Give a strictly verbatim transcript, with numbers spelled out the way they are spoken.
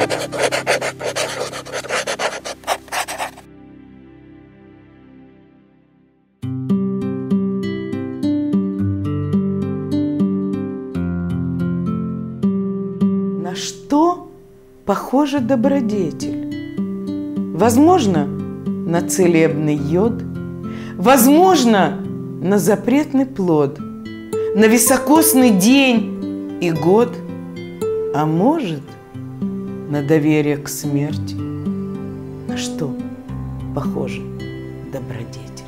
На что похожа добродетель? Возможно, на целебный йод, возможно, на запретный плод, на високосный день и год, а может, на доверие к смерти. На что похожа добродетель?